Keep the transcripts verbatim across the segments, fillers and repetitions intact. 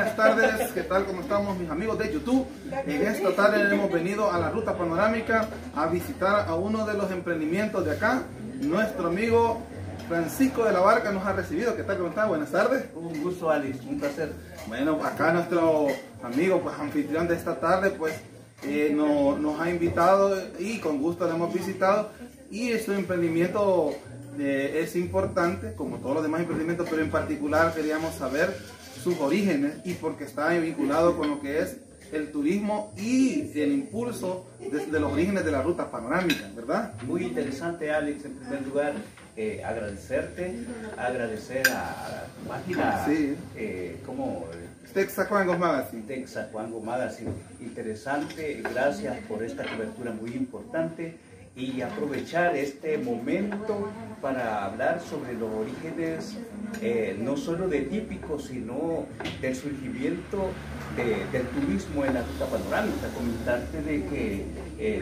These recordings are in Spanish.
buenas tardes, ¿qué tal? ¿Cómo estamos mis amigos de YouTube? En esta tarde hemos venido a la Ruta Panorámica a visitar a uno de los emprendimientos de acá. Nuestro amigo Francisco de la Barca nos ha recibido. ¿Qué tal? ¿Cómo está? Buenas tardes. Un gusto, Alex, un placer. Bueno, acá nuestro amigo, pues anfitrión de esta tarde, pues eh, no, nos ha invitado y con gusto lo hemos visitado. Y su emprendimiento eh, es importante, como todos los demás emprendimientos, pero en particular queríamos saber sus orígenes y porque está vinculado con lo que es el turismo y el impulso de, de los orígenes de la Ruta Panorámica, ¿verdad? Muy interesante, Alex. En primer lugar, eh, agradecerte, agradecer a la página, sí. eh, como Texacuango Magazine. Texacuango Magazine. Interesante, gracias por esta cobertura muy importante y aprovechar este momento para hablar sobre los orígenes eh, no solo de Típico, sino del surgimiento de, del turismo en la Ruta Panorámica. Comentarte de que eh,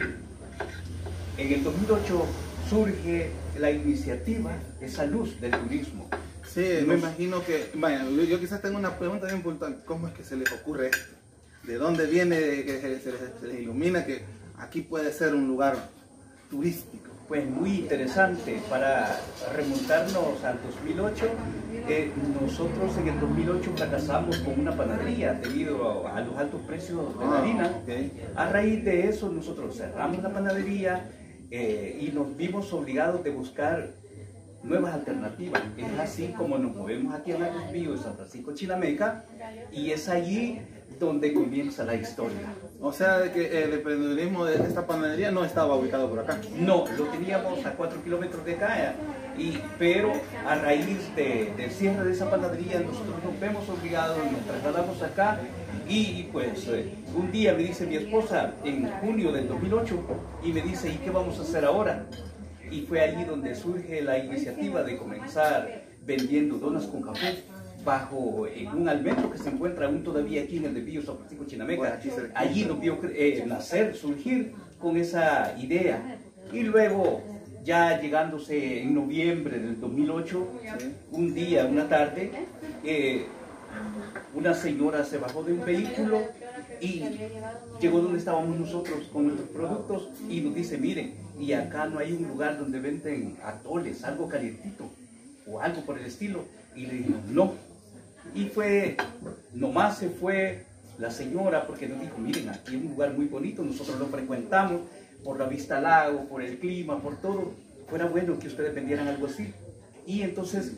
en el dos mil ocho surge la iniciativa, esa luz del turismo. Sí, Nos... me imagino que, vaya, yo, yo quizás tengo una pregunta bien importante. ¿Cómo es que se les ocurre esto? ¿De dónde viene que se les, se les ilumina que aquí puede ser un lugar turístico? Pues muy interesante. Para remontarnos al dos mil ocho, eh, nosotros en el dos mil ocho fracasamos con una panadería debido a, a los altos precios de la ah, harina. Okay. A raíz de eso nosotros cerramos la panadería eh, y nos vimos obligados de buscar nuevas alternativas. Es así como nos movemos aquí en Lagos Bio de San Francisco Chinameca y es allí donde comienza la historia. O sea, de que el emprendedurismo de esta panadería no estaba ubicado por acá. No, lo teníamos a cuatro kilómetros de acá, y, pero a raíz de, del cierre de esa panadería nosotros nos vemos obligados, nos trasladamos acá y pues eh, un día me dice mi esposa en junio del dos mil ocho y me dice, ¿y qué vamos a hacer ahora? Y fue allí donde surge la iniciativa de comenzar vendiendo donas con café bajo en un almendro que se encuentra aún todavía aquí en el desvío San Francisco Chinameca. Allí nos vio eh, nacer, surgir con esa idea. Y luego, ya llegándose en noviembre del dos mil ocho, un día, una tarde, eh, una señora se bajó de un vehículo y llegó donde estábamos nosotros con nuestros productos y nos dice, miren, y acá no hay un lugar donde venden atoles, algo calientito o algo por el estilo. Y le dijimos, no. Y fue, nomás se fue la señora porque nos dijo, miren, aquí hay un lugar muy bonito, nosotros lo frecuentamos por la vista al lago, por el clima, por todo. Fuera bueno que ustedes vendieran algo así. Y entonces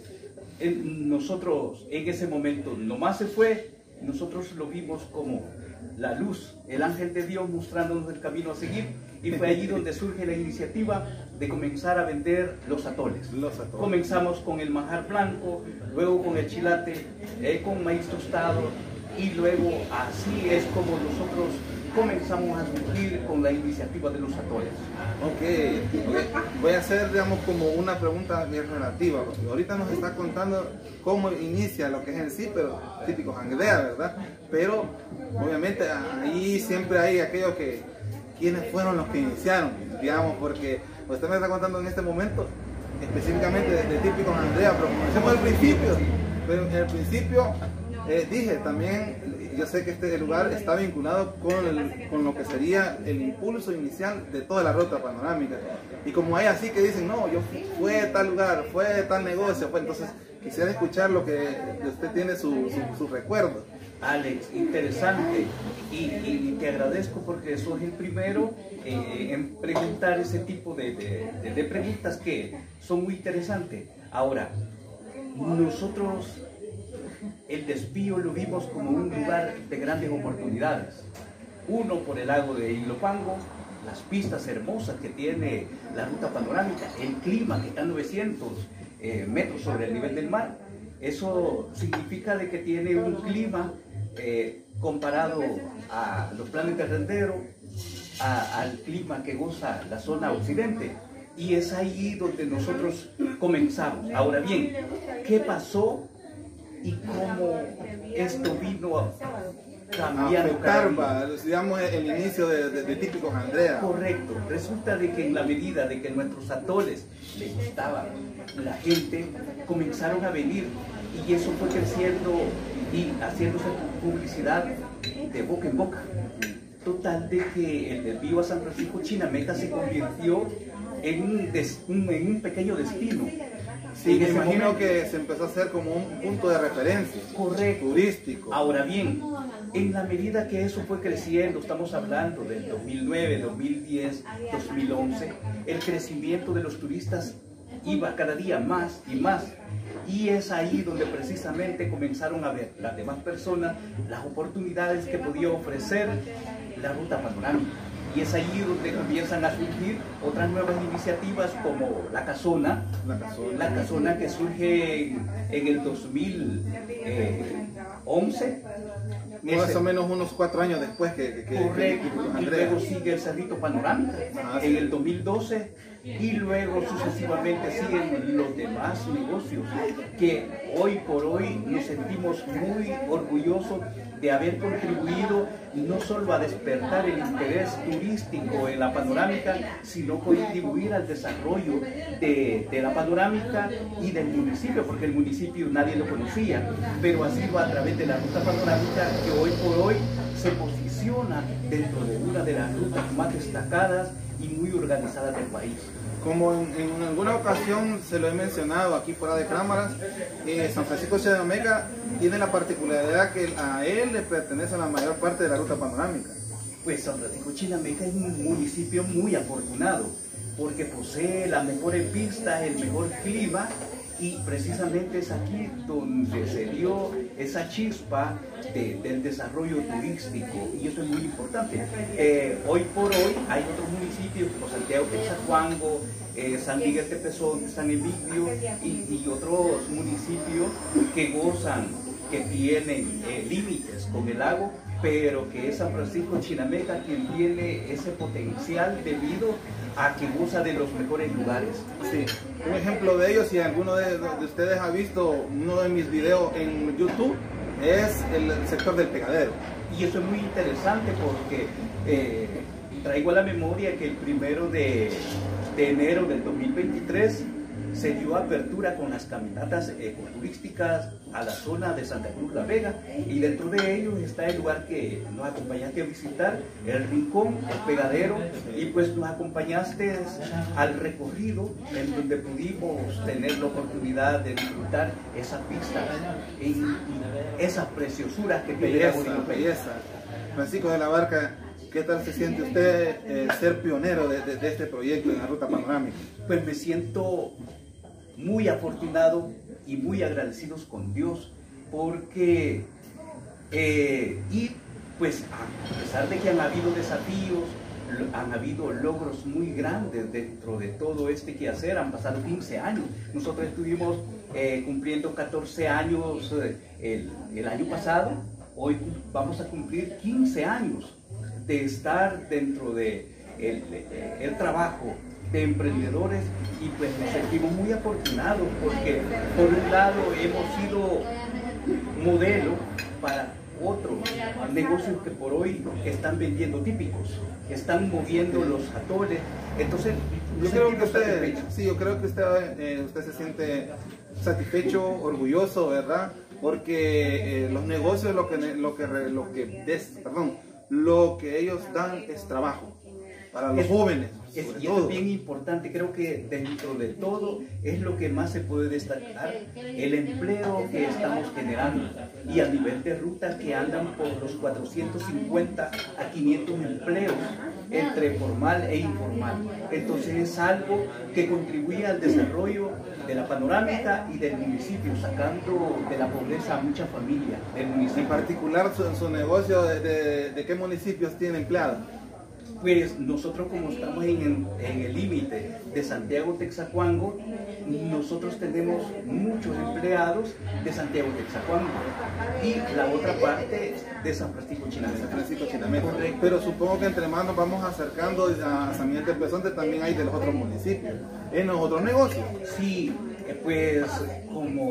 en, nosotros en ese momento nomás se fue, nosotros lo vimos como la luz, el ángel de Dios mostrándonos el camino a seguir, y fue allí donde surge la iniciativa de comenzar a vender los atoles. Los atoles. Comenzamos con el manjar blanco, luego con el chilate, eh, con maíz tostado, y luego así es como nosotros comenzamos a surgir con la iniciativa de los atoles. Okay, ok, voy a hacer, digamos, como una pregunta bien relativa, porque ahorita nos está contando cómo inicia lo que es en sí, pero típico Jangdea, ¿verdad? Pero obviamente ahí siempre hay aquellos que, ¿quiénes fueron los que iniciaron? Digamos, porque usted me está contando en este momento específicamente de, de típico Jangdea, pero comencemos al principio. Pero en el principio eh, dije también, yo sé que este lugar está vinculado con, el, con lo que sería el impulso inicial de toda la Ruta Panorámica. Y como hay así que dicen, no, yo fui a tal lugar, fue tal negocio, pues entonces quisiera escuchar lo que usted tiene su, su, su recuerdo. Alex, interesante, y, y te agradezco porque sos el primero eh, en preguntar ese tipo de, de, de, de preguntas que son muy interesantes. Ahora, nosotros el desvío lo vimos como un lugar de grandes oportunidades. Uno, por el lago de Ilopango, las pistas hermosas que tiene la Ruta Panorámica, el clima que está a novecientos eh, metros sobre el nivel del mar. Eso significa de que tiene un clima eh, comparado a los planes de Rendero, a, al clima que goza la zona occidente. Y es ahí donde nosotros comenzamos. Ahora bien, ¿qué pasó y cómo esto vino cambiando afectar, digamos, el inicio de, de, de típico Jangdea? Correcto. Resulta de que en la medida de que nuestros atoles les gustaban, la gente comenzaron a venir y eso fue creciendo y haciéndose publicidad de boca en boca. Total de que el desvío a San Francisco Chinameca se convirtió en un, des, un, en un pequeño destino. Sí, me imagino momento, que se empezó a hacer como un punto de referencia. Correcto. Turístico. Ahora bien, en la medida que eso fue creciendo, estamos hablando del dos mil nueve, dos mil diez, dos mil once, el crecimiento de los turistas iba cada día más y más. Y es ahí donde precisamente comenzaron a ver las demás personas las oportunidades que podía ofrecer la ruta panorámica. Y es allí donde comienzan a surgir otras nuevas iniciativas como la Casona, la Casona, la Casona que surge en, en el dos mil once. Más o menos unos cuatro años después que... que correcto, que, que y luego sigue el Cerrito Panorámica ah, en sí. el dos mil doce y luego sucesivamente siguen los demás negocios que hoy por hoy nos sentimos muy orgullosos de haber contribuido no solo a despertar el interés turístico en la panorámica, sino contribuir al desarrollo de, de la panorámica y del municipio, porque el municipio nadie lo conocía, pero ha sido a través de la ruta panorámica que hoy por hoy se posiciona dentro de una de las rutas más destacadas y muy organizadas del país. Como en, en alguna ocasión se lo he mencionado aquí fuera de cámaras, eh, San Francisco Chinameca tiene la particularidad que a él le pertenece la mayor parte de la ruta panorámica. Pues San Francisco Chinameca es un municipio muy afortunado porque posee las mejores vistas, el mejor clima, y precisamente es aquí donde se dio esa chispa de, del desarrollo turístico, y eso es muy importante. Eh, hoy por hoy hay otros municipios como Santiago Texacuango, eh, San Miguel Tepezón, San Emilio y, y otros municipios que gozan, que tienen eh, límites con el lago, pero que es San Francisco Chinameca quien tiene ese potencial debido a que goza de los mejores lugares. Sí, un ejemplo de ello, si alguno de, de ustedes ha visto uno de mis videos en YouTube, es el sector del Pegadero. Y eso es muy interesante porque eh, traigo a la memoria que el primero de, de enero del dos mil veintitrés se dio apertura con las caminatas ecoturísticas a la zona de Santa Cruz La Vega, y dentro de ellos está el lugar que nos acompañaste a visitar, el Rincón, el Pegadero, y pues nos acompañaste al recorrido en donde pudimos tener la oportunidad de disfrutar esa pista y esas preciosura que belleza, belleza. Francisco de la Barca, ¿qué tal se siente usted eh, ser pionero de, de, de este proyecto en la ruta panorámica? Pues me siento muy afortunado y muy agradecidos con Dios porque eh, y pues a pesar de que han habido desafíos, han habido logros muy grandes dentro de todo este quehacer. Han pasado quince años, nosotros estuvimos eh, cumpliendo catorce años eh, el, el año pasado, hoy vamos a cumplir quince años de estar dentro de el, el trabajo de emprendedores, y pues nos sentimos muy afortunados porque por un lado hemos sido modelo para otros negocios que por hoy están vendiendo típicos, están moviendo los atoles. Entonces yo creo que usted, sí, yo creo que usted, eh, usted se siente satisfecho, orgulloso, ¿verdad? Porque eh, los negocios lo que lo que lo que des, perdón, lo que ellos dan es trabajo para los es, jóvenes. Es, y eso es bien importante. Creo que dentro de todo es lo que más se puede destacar, el empleo que estamos generando, y a nivel de ruta que andan por los cuatrocientos cincuenta a quinientos empleos entre formal e informal. Entonces es algo que contribuye al desarrollo de la panorámica y del municipio, sacando de la pobreza a muchas familias del municipio. En particular su, su negocio, de, de, ¿de qué municipios tiene empleados? Pues nosotros, como estamos en, en el límite de Santiago Texacuango, nosotros tenemos muchos empleados de Santiago Texacuango y la otra parte de San Francisco Chinameca. San Francisco Chinameca. Pero supongo que entre más nos vamos acercando a San Miguel Tepezón, también hay de los otros municipios, en los otros negocios. Sí, pues como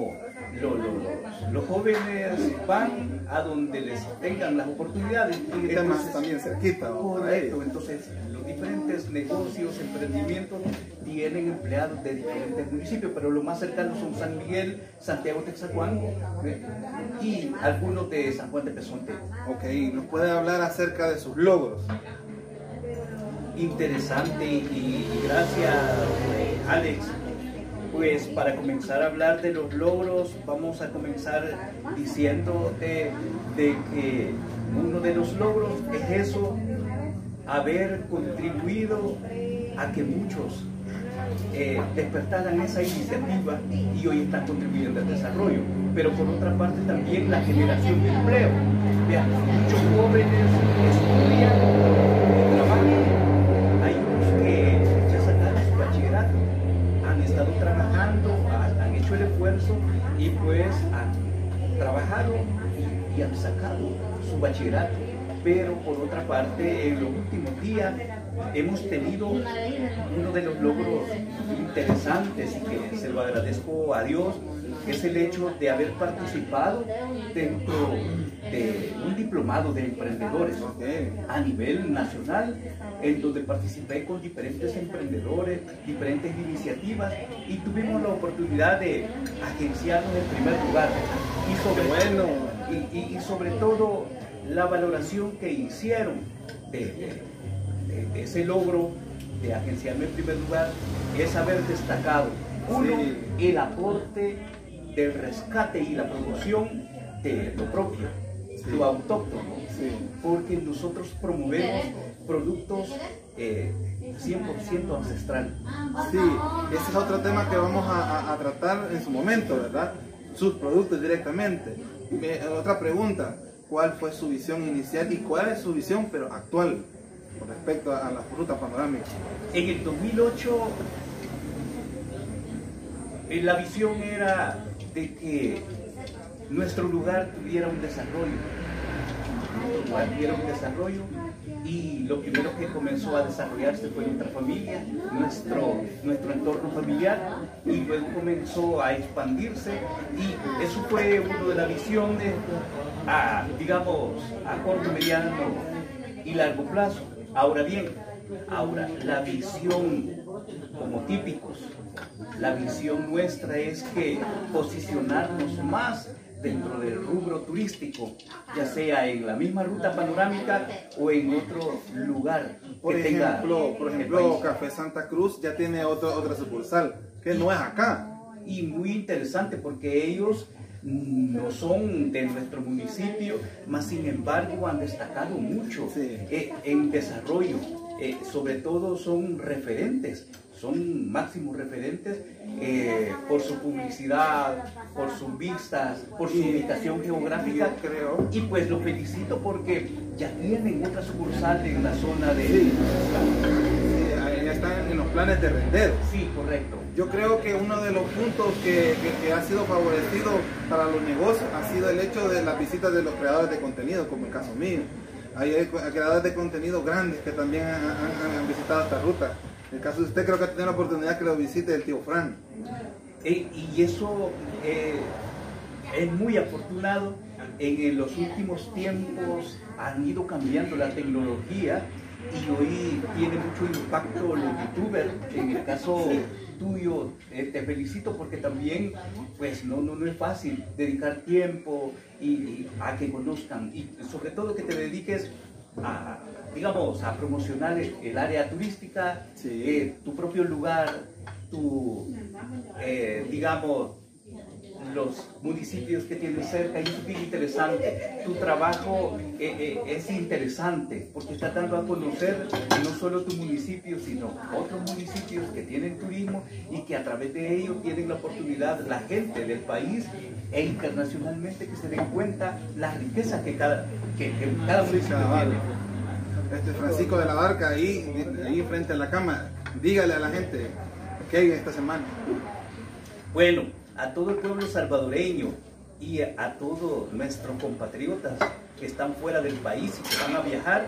lo, lo, los, los jóvenes van a donde les tengan las oportunidades. Y temas también cerquita. Correcto, entonces los diferentes negocios, emprendimientos tienen empleados de diferentes municipios, pero los más cercanos son San Miguel, Santiago Texacuango, ¿eh? Y algunos de San Juan de Pezonte. Ok, ¿nos puede hablar acerca de sus logros? Interesante y, y gracias, Alex. Pues para comenzar a hablar de los logros, vamos a comenzar diciendo de, de que uno de los logros es eso, haber contribuido a que muchos eh, despertaran esa iniciativa y hoy están contribuyendo al desarrollo. Pero por otra parte también la generación de empleo. Vean, muchos jóvenes estudian y trabajan. Hay unos que ya sacaron su bachillerato, han estado trabajando, han hecho el esfuerzo y pues han trabajado y han sacado su bachillerato. Pero por otra parte, en los últimos días hemos tenido uno de los logros interesantes y que se lo agradezco a Dios, que es el hecho de haber participado dentro de un diplomado de emprendedores a nivel nacional, en donde participé con diferentes emprendedores, diferentes iniciativas y tuvimos la oportunidad de agenciarnos en primer lugar y sobre, bueno. y, y, y sobre todo la valoración que hicieron de, de, de, de ese logro de agenciarme en primer lugar es haber destacado uno, sí. el aporte del rescate y la promoción de lo propio, sí. lo autóctono, sí. porque nosotros promovemos productos eh, cien por ciento ancestral. Sí, ese es otro tema que vamos a, a, a tratar en su momento, ¿verdad? Sus productos directamente. Me, otra pregunta, ¿cuál fue su visión inicial y cuál es su visión pero actual con respecto a, a la fruta panorámica? En el dos mil ocho eh, la visión era de que nuestro lugar tuviera un desarrollo, nuestro lugar tuviera un desarrollo y lo primero que comenzó a desarrollarse fue nuestra familia, nuestro, nuestro entorno familiar y luego comenzó a expandirse y eso fue uno de la visión de, a, digamos, a corto, mediano y largo plazo. Ahora bien, ahora la visión como típicos, la visión nuestra es que posicionarnos más dentro del rubro turístico, ya sea en la misma ruta panorámica o en otro lugar. Por que ejemplo, tenga por ejemplo Café Santa Cruz ya tiene otro, otra sucursal, que no es acá. Y muy interesante porque ellos no son de nuestro municipio, mas sin embargo han destacado mucho sí. eh, en desarrollo. Eh, sobre todo son referentes, son máximos referentes eh, por su publicidad, por sus vistas, por su ubicación geográfica, creo. Y pues lo felicito porque ya tienen otra sucursal en la zona de... Sí, sí, ya están en los planes de vender. Sí, correcto. Yo creo que uno de los puntos que, que, que ha sido favorecido para los negocios ha sido el hecho de las visitas de los creadores de contenido, como el caso mío. Hay creadores de contenido grandes que también han, han, han visitado esta ruta. En el caso de usted, creo que ha tenido la oportunidad que lo visite el tío Fran. E, y eso eh, es muy afortunado. En los últimos tiempos han ido cambiando la tecnología y hoy tiene mucho impacto los youtubers. En el caso sí. tuyo, eh, te felicito porque también pues no, no, no es fácil dedicar tiempo y, y a que conozcan y sobre todo que te dediques a, digamos, a promocionar el, el área turística, sí. eh, tu propio lugar, tu, eh, digamos, los municipios que tienes cerca, y es bien interesante. Tu trabajo eh, eh, es interesante porque está dando a conocer no solo tu municipio, sino otros municipios que tienen turismo y que a través de ello tienen la oportunidad, la gente del país e internacionalmente, que se den cuenta la riqueza que cada, que, que cada municipio tiene. Este Francisco de la Barca, ahí, ahí frente a la cama, dígale a la gente que hay esta semana. Bueno, a todo el pueblo salvadoreño y a, a todos nuestros compatriotas que están fuera del país y que van a viajar,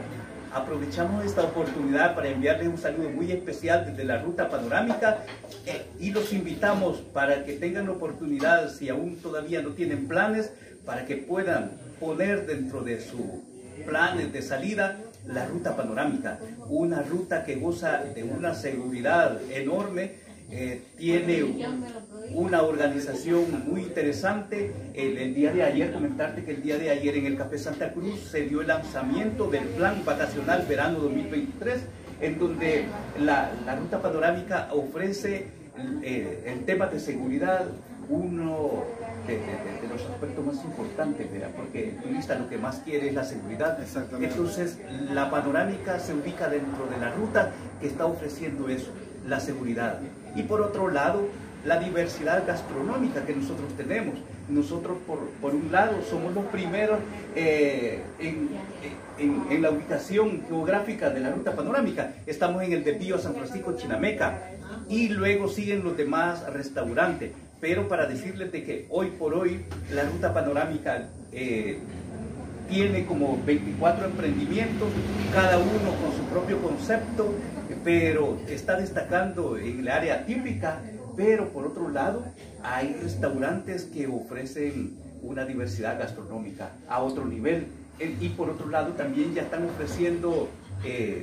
aprovechamos esta oportunidad para enviarles un saludo muy especial desde la Ruta Panorámica eh, y los invitamos para que tengan la oportunidad, si aún todavía no tienen planes, para que puedan poner dentro de sus planes de salida la Ruta Panorámica, una ruta que goza de una seguridad enorme. Eh, tiene una organización muy interesante. El, el día de ayer, comentarte que el día de ayer en el Café Santa Cruz se dio el lanzamiento del Plan Vacacional Verano dos mil veintitrés, en donde la, la Ruta Panorámica ofrece eh, el tema de seguridad, uno de, de, de, de los aspectos más importantes, ¿verdad? Porque el turista lo que más quiere es la seguridad. Entonces la Panorámica se ubica dentro de la ruta que está ofreciendo eso, la seguridad. Y por otro lado, la diversidad gastronómica que nosotros tenemos. Nosotros, por, por un lado, somos los primeros eh, en, en, en la ubicación geográfica de la Ruta Panorámica. Estamos en el desvío a San Francisco Chinameca y luego siguen los demás restaurantes. Pero para decirles de que hoy por hoy la Ruta Panorámica eh, tiene como veinticuatro emprendimientos, cada uno con su propio concepto, pero está destacando en el área típica. Pero por otro lado, hay restaurantes que ofrecen una diversidad gastronómica a otro nivel. Y por otro lado, también ya están ofreciendo eh,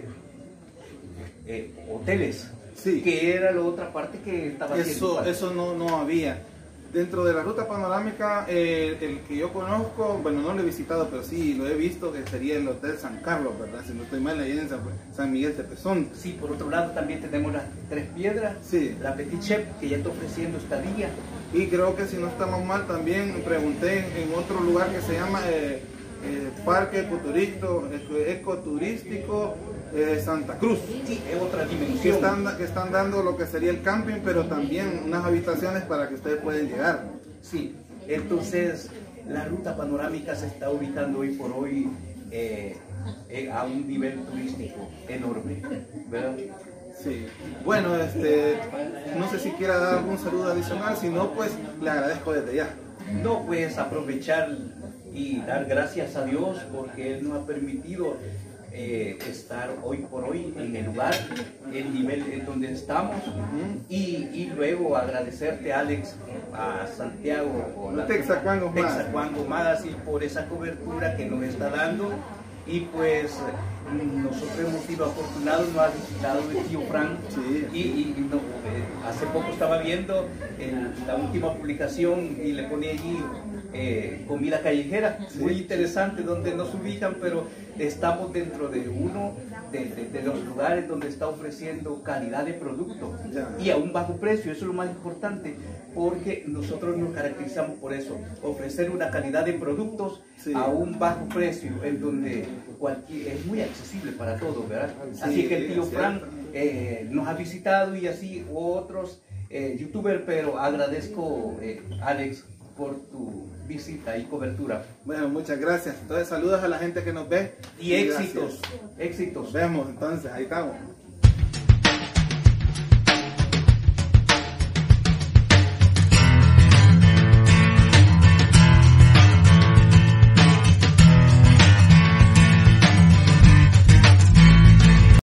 eh, hoteles, sí, que era la otra parte que estaba haciendo. Eso, eso no, no había. Dentro de la Ruta Panorámica, eh, el que yo conozco, bueno, no lo he visitado, pero sí lo he visto, que sería el Hotel San Carlos, ¿verdad? Si no estoy mal, ahí en San, San Miguel Tepezón. Sí, por otro lado también tenemos las Tres Piedras, sí, la Petit Chef, que ya está ofreciendo estadía. Y creo que si no estamos mal, también pregunté en, en otro lugar que se llama eh, eh, Parque Ecoturístico, Ecoturístico eh, Santa Cruz. Sí, es otra dimensión. Que están, que están dando lo que sería el camping, pero también unas habitaciones para que ustedes puedan llegar. Sí, entonces la Ruta Panorámica se está ubicando hoy por hoy eh, eh, a un nivel turístico enorme, ¿verdad? Sí. Bueno, este, no sé si quiera dar algún saludo adicional, si no, pues le agradezco desde ya. No, pues aprovechar y dar gracias a Dios porque Él nos ha permitido eh, estar hoy por hoy en el lugar, el nivel en donde estamos. Uh-huh. y, y luego agradecerte, Alex, a Santiago o la Texacuango Magas y por esa cobertura que nos está dando. Y pues nosotros hemos sido afortunados, nos ha visitado el tío Frank. Sí. y, y no, eh, hace poco estaba viendo el, la última publicación y le pone allí eh, comida callejera, sí, muy interesante, donde nos ubican, pero estamos dentro de uno de, de, de los lugares donde está ofreciendo calidad de producto, ya, y a un bajo precio. Eso es lo más importante, porque nosotros nos caracterizamos por eso, ofrecer una calidad de productos, sí, a un bajo precio, en donde cualquier, es muy accesible para todos, ¿verdad? Sí, así que el tío Frank eh, nos ha visitado y así otros eh, youtubers, pero agradezco, eh, Alex, por tu visita y cobertura. Bueno, muchas gracias. Entonces, saludos a la gente que nos ve. Y, y éxitos, gracias. éxitos. Nos vemos entonces, ahí estamos.